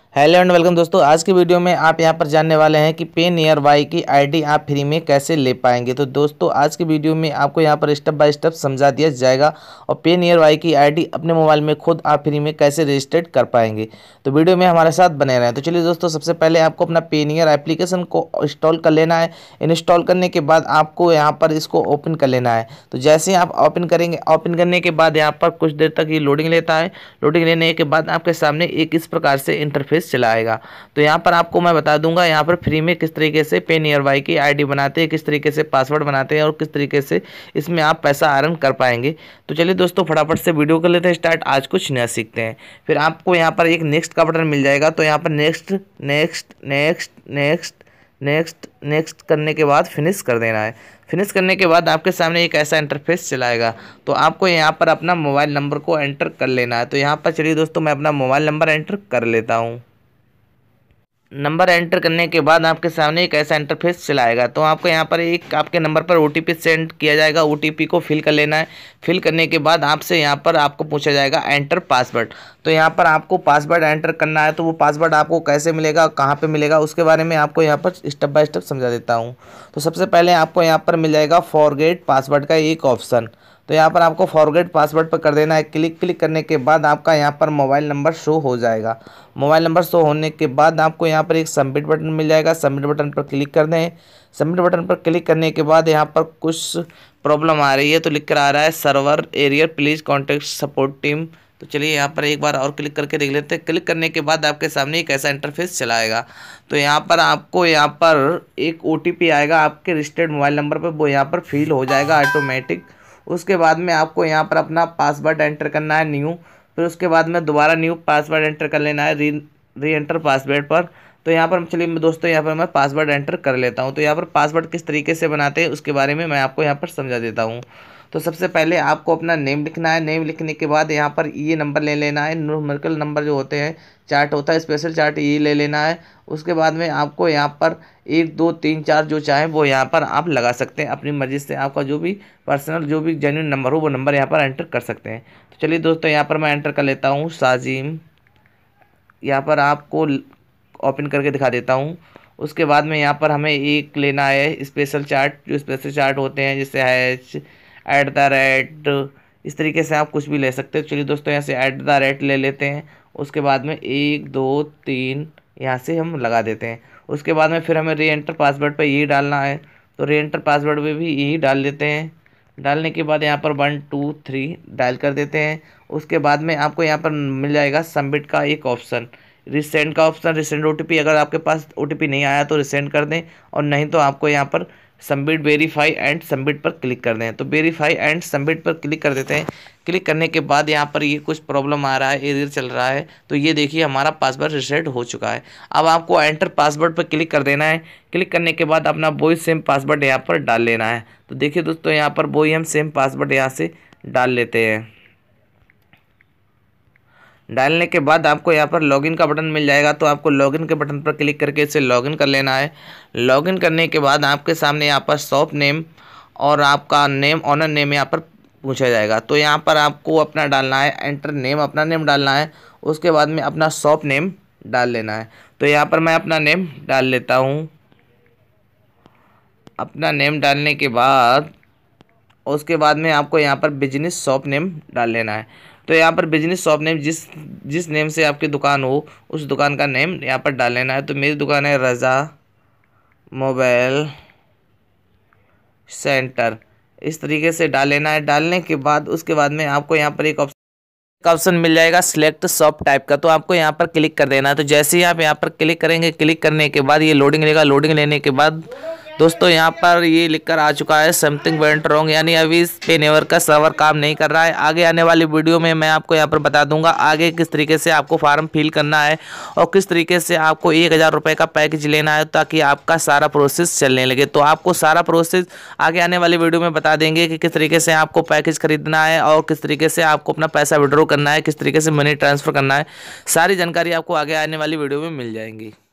Hello and welcome दोस्तों। आज की वीडियो में आप यहां पर जानने वाले हैं कि पे नियर बाई की आईडी आप फ्री में कैसे ले पाएंगे। तो दोस्तों आज की वीडियो में आपको यहां पर स्टेप बाय स्टेप समझा दिया जाएगा और पे नियर बाई की आईडी अपने मोबाइल में खुद आप फ्री में कैसे रजिस्टर्ड कर पाएंगे। तो वीडियो में हमारे साथ बने रहें। तो चलिए दोस्तों, सबसे पहले आपको अपना पे नियर एप्लीकेशन को इंस्टॉल कर लेना है। इंस्टॉल करने के बाद आपको यहाँ पर इसको ओपन कर लेना है। तो जैसे ही आप ओपन करेंगे, ओपन करने के बाद यहाँ पर कुछ देर तक ये लोडिंग लेता है। लोडिंग लेने के बाद आपके सामने एक इस प्रकार से इंटरफेस चला आएगा। तो यहाँ पर आपको मैं बता दूंगा यहाँ पर फ्री में किस तरीके से पे नियर बाई की आईडी बनाते हैं, किस तरीके से पासवर्ड बनाते हैं और किस तरीके से इसमें आप पैसा अर्न कर पाएंगे। तो चलिए दोस्तों, फटाफट से वीडियो कर लेते हैं स्टार्ट। आज कुछ नया सीखते हैं। फिर आपको यहाँ पर एक नेक्स्ट का बटन मिल जाएगा। तो यहाँ पर next next next next next next करने के बाद फिनिश कर देना है। फिनिश करने के बाद आपके सामने एक ऐसा इंटरफेस चलाएगा। तो आपको यहाँ पर अपना मोबाइल नंबर को एंटर कर लेना है। तो यहाँ पर चलिए दोस्तों, मैं अपना मोबाइल नंबर एंटर कर लेता हूँ। नंबर एंटर करने के बाद आपके सामने एक ऐसा इंटरफेस चलाएगा। तो आपको यहाँ पर एक आपके नंबर पर ओटीपी सेंड किया जाएगा। ओटीपी को फिल कर लेना है। फिल करने के बाद आपसे यहाँ पर आपको पूछा जाएगा एंटर पासवर्ड। तो यहाँ पर आपको पासवर्ड एंटर करना है। तो वो पासवर्ड आपको कैसे मिलेगा, कहाँ पे मिलेगा, उसके बारे में आपको यहाँ पर स्टेप बाय स्टेप समझा देता हूँ। तो सबसे पहले आपको यहाँ पर मिल जाएगा फॉरगेट पासवर्ड का एक ऑप्शन। तो यहाँ पर आपको फॉरगेट पासवर्ड पर कर देना है क्लिक करने के बाद आपका यहाँ पर मोबाइल नंबर शो हो जाएगा। मोबाइल नंबर शो होने के बाद आपको यहाँ पर एक सबमिट बटन मिल जाएगा। सबमिट बटन पर क्लिक कर दें। सबमिट बटन पर क्लिक करने के बाद यहाँ पर कुछ प्रॉब्लम आ रही है। तो लिख कर आ रहा है server error please contact support team. तो चलिए यहाँ पर एक बार और क्लिक करके देख लेते हैं। क्लिक करने के बाद आपके सामने एक ऐसा इंटरफेस चलाएगा। तो यहाँ पर आपको यहाँ पर एक ओटीपी आएगा आपके रजिस्टर्ड मोबाइल नंबर पर, वो यहाँ पर फिल हो जाएगा ऑटोमेटिक। उसके बाद में आपको यहाँ पर अपना पासवर्ड एंटर करना है न्यू। फिर उसके बाद में दोबारा न्यू पासवर्ड एंटर कर लेना है री एंटर पासवर्ड पर। तो यहाँ पर चलिए दोस्तों, यहाँ पर मैं पासवर्ड एंटर कर लेता हूँ। तो यहाँ पर पासवर्ड किस तरीके से बनाते हैं उसके बारे में मैं आपको यहाँ पर समझा देता हूँ। तो सबसे पहले आपको अपना नेम लिखना है। नेम लिखने के बाद यहाँ पर ये नंबर ले लेना है। न्यूमेरिकल नंबर जो होते हैं, चार्ट होता है स्पेशल चार्ट, ये ले लेना है। उसके बाद में आपको यहाँ पर 1 2 3 4 जो चाहें वो यहाँ पर आप लगा सकते हैं अपनी मर्जी से। आपका जो भी पर्सनल जो भी जेन्युइन नंबर हो वो नंबर यहाँ पर एंटर कर सकते हैं। तो चलिए दोस्तों, यहाँ पर मैं एंटर कर लेता हूँ साजिम। यहाँ पर आपको ओपन करके दिखा देता हूँ। उसके बाद में यहाँ पर हमें एक लेना है स्पेशल चार्ट। जो स्पेशल चार्ट होते हैं जैसे @ इस तरीके से आप कुछ भी ले सकते हो। चलिए दोस्तों, यहाँ से @ ले लेते हैं। उसके बाद में 1 2 3 यहाँ से हम लगा देते हैं। उसके बाद में फिर हमें री एंटर पासवर्ड पर यही डालना है। तो री एंटर पासवर्ड पे भी यही डाल लेते हैं। डालने के बाद यहाँ पर 1 2 3 डायल कर देते हैं। उसके बाद में आपको यहाँ पर मिल जाएगा सबमिट का एक ऑप्शन, रिसेंड का ऑप्शन। रिसेंड ओटीपी, अगर आपके पास ओटीपी नहीं आया तो रिसेंड कर दें, और नहीं तो आपको यहाँ पर सबमिट वेरीफाई एंड सबमिट पर क्लिक कर दें। तो वेरीफाई एंड सबमिट पर क्लिक कर देते हैं। क्लिक करने के बाद यहाँ पर ये कुछ प्रॉब्लम आ रहा है, एरर चल रहा है। तो ये देखिए हमारा पासवर्ड रिसेट हो चुका है। अब आपको एंटर पासवर्ड पर क्लिक कर देना है। क्लिक करने के बाद अपना वही सेम पासवर्ड यहाँ पर डाल लेना है। तो देखिए दोस्तों, यहाँ पर वही हम सेम पासवर्ड यहाँ से डाल लेते हैं। डालने के बाद आपको यहाँ पर लॉगिन का बटन मिल जाएगा। तो आपको लॉगिन के बटन पर क्लिक करके इसे लॉगिन कर लेना है। लॉगिन करने के बाद आपके सामने यहाँ पर शॉप नेम और आपका नेम, ऑनर नेम यहाँ पर पूछा जाएगा। तो यहाँ पर आपको अपना डालना है एंटर नेम, अपना नेम डालना है। उसके बाद में अपना शॉप नेम डाल लेना है। तो यहाँ पर मैं अपना नेम डाल लेता हूँ। अपना नेम डालने के बाद उसके बाद में आपको यहाँ पर बिजनेस शॉप नेम डाल लेना है। तो यहाँ पर बिजनेस शॉप नेम जिस नेम से आपकी दुकान हो उस दुकान का नेम यहाँ पर डाल लेना है। तो मेरी दुकान है रज़ा मोबाइल सेंटर, इस तरीके से डाल लेना है। डालने के बाद उसके बाद में आपको यहाँ पर एक ऑप्शन मिल जाएगा सिलेक्ट शॉप टाइप का। तो आपको यहाँ पर क्लिक कर देना है। तो जैसे ही आप यहाँ पर क्लिक करेंगे, क्लिक करने के बाद ये लोडिंग लेगा। लोडिंग लेने के बाद दोस्तों यहाँ पर ये लिखकर आ चुका है समथिंग वेंट रॉन्ग, यानी अभी इस पे नेवर का सर्वर काम नहीं कर रहा है। आगे आने वाली वीडियो में मैं आपको यहाँ पर बता दूंगा आगे किस तरीके से आपको फॉर्म फिल करना है और किस तरीके से आपको 1000 रुपये का पैकेज लेना है ताकि आपका सारा प्रोसेस चलने लगे। तो आपको सारा प्रोसेस आगे आने वाली वीडियो में बता देंगे कि किस तरीके से आपको पैकेज खरीदना है और किस तरीके से आपको अपना पैसा विड्रॉ करना है, किस तरीके से मनी ट्रांसफ़र करना है। सारी जानकारी आपको आगे आने वाली वीडियो में मिल जाएंगी।